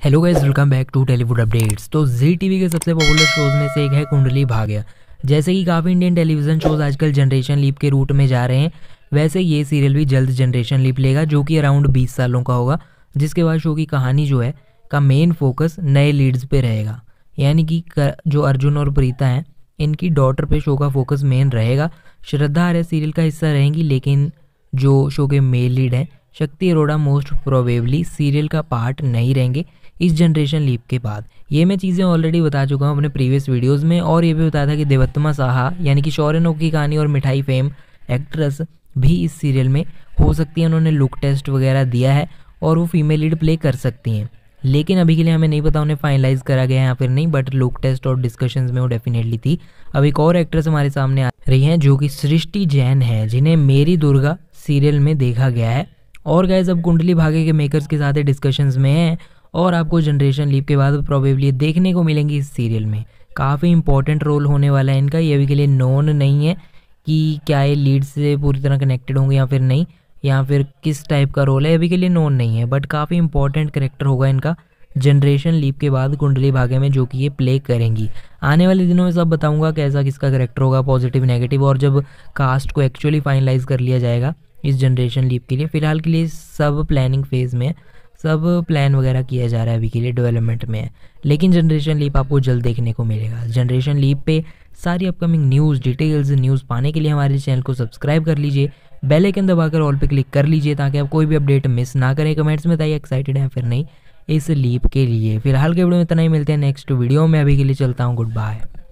Hello guys, welcome back to Tollywood updates. तो Zee TV के सबसे पॉपुलर शोज में से एक है कुंडली भाग्य। जैसे कि काफ़ी इंडियन टेलीविजन शोज आजकल जनरेशन लीप के रूट में जा रहे हैं, वैसे ये सीरियल भी जल्द जनरेशन लीप लेगा, जो कि अराउंड 20 सालों का होगा। जिसके बाद शो की कहानी जो है का मेन फोकस नए लीड्स पे रहेगा, यानी कि जो अर्जुन और प्रीता हैं इनकी डॉटर पे शो का फोकस मेन रहेगा। श्रद्धा आर्या सीरियल का हिस्सा रहेंगी, लेकिन जो शो के मेल लीड हैं Shakti Arora most probably serial का पार्ट नहीं रहेंगे इस जनरेशन लीप के बाद। ये मैं चीज़ें ऑलरेडी बता चुका हूँ अपने प्रीवियस वीडियोस में, और ये भी बताया था कि देवत्तमा साहा यानी कि शौर्य की कहानी और मिठाई फेम एक्ट्रेस भी इस सीरियल में हो सकती है। उन्होंने लुक टेस्ट वगैरह दिया है और वो फीमेल लीड प्ले कर सकती हैं, लेकिन अभी के लिए हमें नहीं पता उन्हें फाइनलाइज करा गया है या फिर नहीं, बट लुक टेस्ट और डिस्कशंस में वो डेफिनेटली थी। अब एक और एक्ट्रेस हमारे सामने आ रही हैं जो कि सृष्टि जैन है, जिन्हें मेरी दुर्गा सीरियल में देखा गया है। और गाइस अब कुंडली भाग्य के मेकर्स के साथ डिस्कशंस में हैं और आपको जनरेशन लीप के बाद प्रोबेबली देखने को मिलेंगी इस सीरियल में। काफ़ी इंपॉर्टेंट रोल होने वाला है इनका। ये अभी के लिए नोन नहीं है कि क्या ये लीड से पूरी तरह कनेक्टेड होंगे या फिर नहीं, या फिर किस टाइप का रोल है, अभी के लिए नोन नहीं है, बट काफ़ी इंपॉर्टेंट करेक्टर होगा इनका जनरेशन लीप के बाद कुंडली भाग्य में, जो कि ये प्ले करेंगी। आने वाले दिनों में सब बताऊंगा कैसा किसका करेक्टर होगा, पॉजिटिव नेगेटिव, और जब कास्ट को एक्चुअली फाइनलाइज कर लिया जाएगा इस जनरेशन लीप के लिए। फिलहाल के लिए सब प्लानिंग फेज़ में है, सब प्लान वगैरह किया जा रहा है, अभी के लिए डेवलपमेंट में है, लेकिन जनरेशन लीप आपको जल्द देखने को मिलेगा। जनरेशन लीप पे सारी अपकमिंग न्यूज़ डिटेल्स न्यूज़ पाने के लिए हमारे चैनल को सब्सक्राइब कर लीजिए, बेल आइकन दबाकर ऑल पे क्लिक कर लीजिए ताकि आप कोई भी अपडेट मिस ना करें। कमेंट्स में बताइए एक्साइटेड हैं फिर नहीं इस लीप के लिए। फिलहाल के वीडियो में इतना ही, मिलते हैं नेक्स्ट वीडियो में। अभी के लिए चलता हूँ, गुड बाय।